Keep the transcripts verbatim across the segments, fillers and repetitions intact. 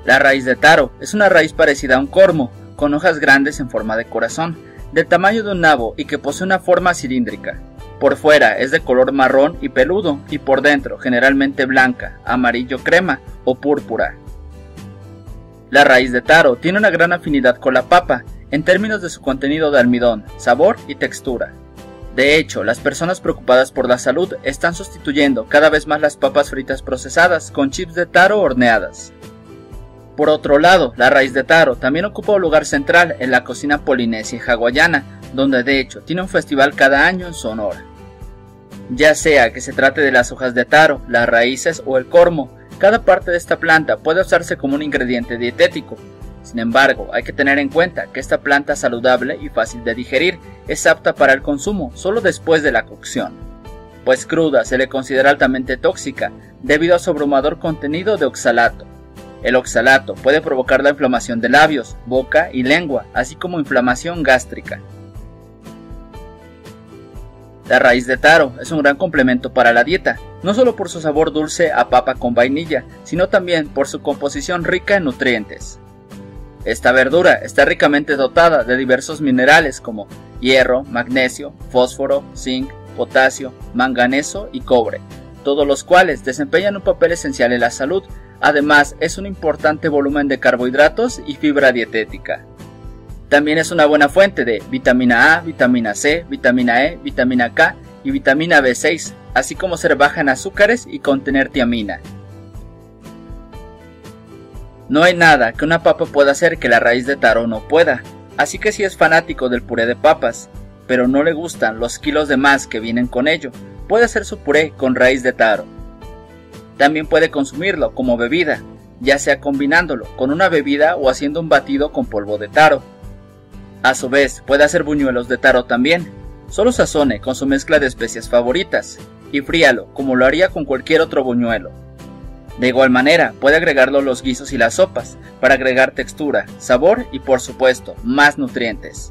La raíz de taro es una raíz parecida a un cormo, con hojas grandes en forma de corazón, del tamaño de un nabo y que posee una forma cilíndrica. Por fuera es de color marrón y peludo y por dentro generalmente blanca, amarillo crema o púrpura. La raíz de taro tiene una gran afinidad con la papa en términos de su contenido de almidón, sabor y textura. De hecho, las personas preocupadas por la salud están sustituyendo cada vez más las papas fritas procesadas con chips de taro horneadas. Por otro lado, la raíz de taro también ocupa un lugar central en la cocina polinesia y hawaiana, donde de hecho tiene un festival cada año en su honor. Ya sea que se trate de las hojas de taro, las raíces o el cormo, cada parte de esta planta puede usarse como un ingrediente dietético. Sin embargo, hay que tener en cuenta que esta planta saludable y fácil de digerir es apta para el consumo solo después de la cocción, pues cruda se le considera altamente tóxica debido a su abrumador contenido de oxalato. El oxalato puede provocar la inflamación de labios, boca y lengua, así como inflamación gástrica. La raíz de taro es un gran complemento para la dieta, no solo por su sabor dulce a papa con vainilla, sino también por su composición rica en nutrientes. Esta verdura está ricamente dotada de diversos minerales como hierro, magnesio, fósforo, zinc, potasio, manganeso y cobre, todos los cuales desempeñan un papel esencial en la salud. Además, es un importante volumen de carbohidratos y fibra dietética. También es una buena fuente de vitamina A, vitamina C, vitamina E, vitamina K y vitamina B seis, así como ser baja en azúcares y contener tiamina. No hay nada que una papa pueda hacer que la raíz de taro no pueda, así que si es fanático del puré de papas, pero no le gustan los kilos de más que vienen con ello, puede hacer su puré con raíz de taro. También puede consumirlo como bebida, ya sea combinándolo con una bebida o haciendo un batido con polvo de taro. A su vez, puede hacer buñuelos de taro también. Solo sazone con su mezcla de especias favoritas y fríalo como lo haría con cualquier otro buñuelo. De igual manera, puede agregarlo a los guisos y las sopas para agregar textura, sabor y por supuesto, más nutrientes.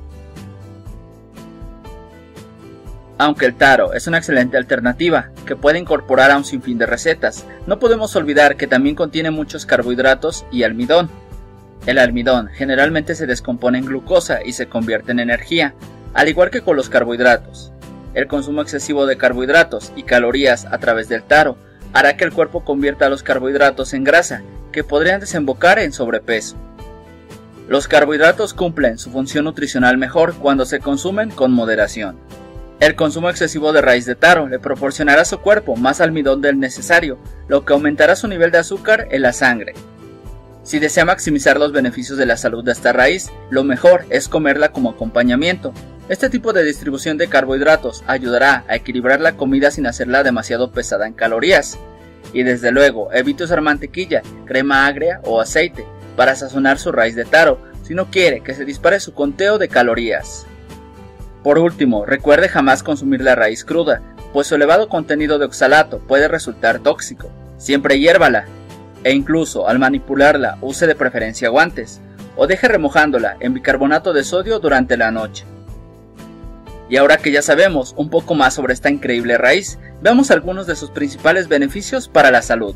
Aunque el taro es una excelente alternativa que puede incorporar a un sinfín de recetas, no podemos olvidar que también contiene muchos carbohidratos y almidón. El almidón generalmente se descompone en glucosa y se convierte en energía, al igual que con los carbohidratos. El consumo excesivo de carbohidratos y calorías a través del taro hará que el cuerpo convierta los carbohidratos en grasa, que podrían desembocar en sobrepeso. Los carbohidratos cumplen su función nutricional mejor cuando se consumen con moderación. El consumo excesivo de raíz de taro le proporcionará a su cuerpo más almidón del necesario, lo que aumentará su nivel de azúcar en la sangre. Si desea maximizar los beneficios de la salud de esta raíz, lo mejor es comerla como acompañamiento. Este tipo de distribución de carbohidratos ayudará a equilibrar la comida sin hacerla demasiado pesada en calorías. Y desde luego, evite usar mantequilla, crema agria o aceite para sazonar su raíz de taro si no quiere que se dispare su conteo de calorías. Por último, recuerde jamás consumir la raíz cruda, pues su elevado contenido de oxalato puede resultar tóxico. Siempre hiérvala, e incluso al manipularla use de preferencia guantes, o deje remojándola en bicarbonato de sodio durante la noche. Y ahora que ya sabemos un poco más sobre esta increíble raíz, veamos algunos de sus principales beneficios para la salud.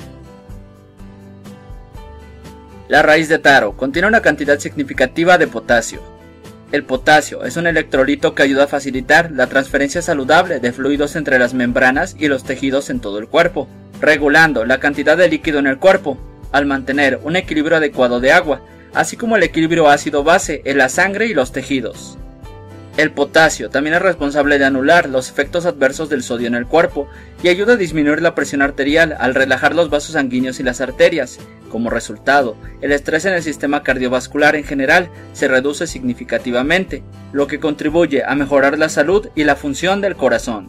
La raíz de taro contiene una cantidad significativa de potasio. El potasio es un electrolito que ayuda a facilitar la transferencia saludable de fluidos entre las membranas y los tejidos en todo el cuerpo, regulando la cantidad de líquido en el cuerpo, al mantener un equilibrio adecuado de agua, así como el equilibrio ácido-base en la sangre y los tejidos. El potasio también es responsable de anular los efectos adversos del sodio en el cuerpo y ayuda a disminuir la presión arterial al relajar los vasos sanguíneos y las arterias. Como resultado, el estrés en el sistema cardiovascular en general se reduce significativamente, lo que contribuye a mejorar la salud y la función del corazón.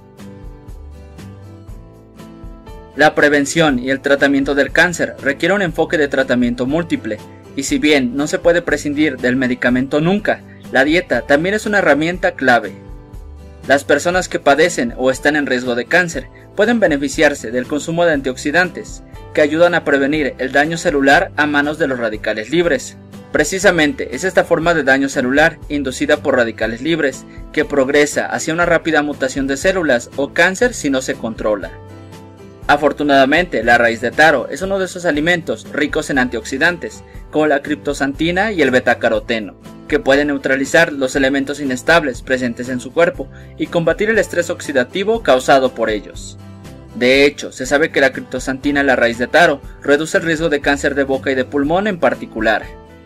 La prevención y el tratamiento del cáncer requiere un enfoque de tratamiento múltiple, y si bien no se puede prescindir del medicamento nunca, la dieta también es una herramienta clave. Las personas que padecen o están en riesgo de cáncer pueden beneficiarse del consumo de antioxidantes, que ayudan a prevenir el daño celular a manos de los radicales libres. Precisamente es esta forma de daño celular inducida por radicales libres que progresa hacia una rápida mutación de células o cáncer si no se controla. Afortunadamente, la raíz de taro es uno de esos alimentos ricos en antioxidantes, como la criptosantina y el betacaroteno, que pueden neutralizar los elementos inestables presentes en su cuerpo y combatir el estrés oxidativo causado por ellos. De hecho, se sabe que la criptosantina en la raíz de taro reduce el riesgo de cáncer de boca y de pulmón en particular.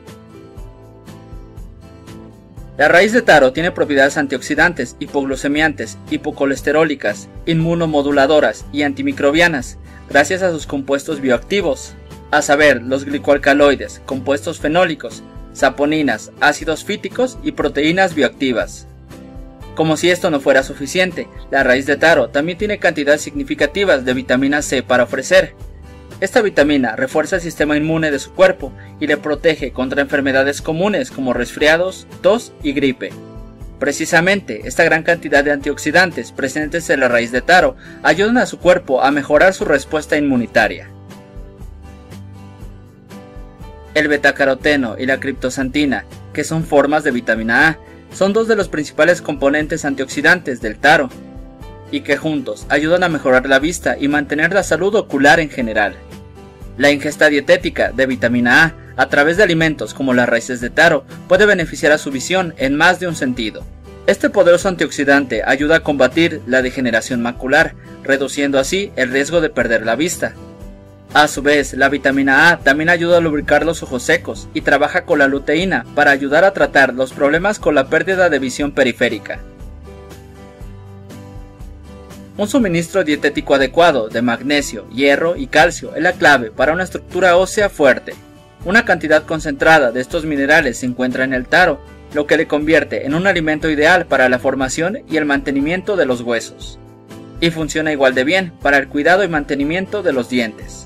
La raíz de taro tiene propiedades antioxidantes, hipoglucemiantes, hipocolesterólicas, inmunomoduladoras y antimicrobianas, gracias a sus compuestos bioactivos, a saber, los glicoalcaloides, compuestos fenólicos, saponinas, ácidos fíticos y proteínas bioactivas. Como si esto no fuera suficiente, la raíz de taro también tiene cantidades significativas de vitamina C para ofrecer. Esta vitamina refuerza el sistema inmune de su cuerpo y le protege contra enfermedades comunes como resfriados, tos y gripe. Precisamente, esta gran cantidad de antioxidantes presentes en la raíz de taro ayudan a su cuerpo a mejorar su respuesta inmunitaria. El betacaroteno y la criptosantina, que son formas de vitamina A, son dos de los principales componentes antioxidantes del taro, y que juntos ayudan a mejorar la vista y mantener la salud ocular en general. La ingesta dietética de vitamina A a través de alimentos como las raíces de taro puede beneficiar a su visión en más de un sentido. Este poderoso antioxidante ayuda a combatir la degeneración macular, reduciendo así el riesgo de perder la vista. A su vez, la vitamina A también ayuda a lubricar los ojos secos y trabaja con la luteína para ayudar a tratar los problemas con la pérdida de visión periférica. Un suministro dietético adecuado de magnesio, hierro y calcio es la clave para una estructura ósea fuerte. Una cantidad concentrada de estos minerales se encuentra en el taro, lo que le convierte en un alimento ideal para la formación y el mantenimiento de los huesos. Y funciona igual de bien para el cuidado y mantenimiento de los dientes.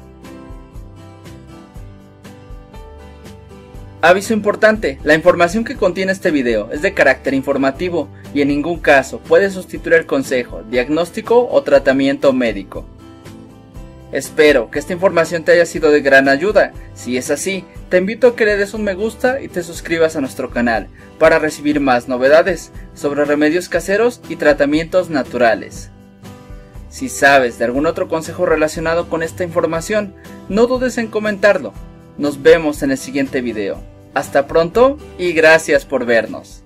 Aviso importante, la información que contiene este video es de carácter informativo y en ningún caso puede sustituir el consejo, diagnóstico o tratamiento médico. Espero que esta información te haya sido de gran ayuda. Si es así, te invito a que le des un me gusta y te suscribas a nuestro canal para recibir más novedades sobre remedios caseros y tratamientos naturales. Si sabes de algún otro consejo relacionado con esta información, no dudes en comentarlo. Nos vemos en el siguiente video. Hasta pronto y gracias por vernos.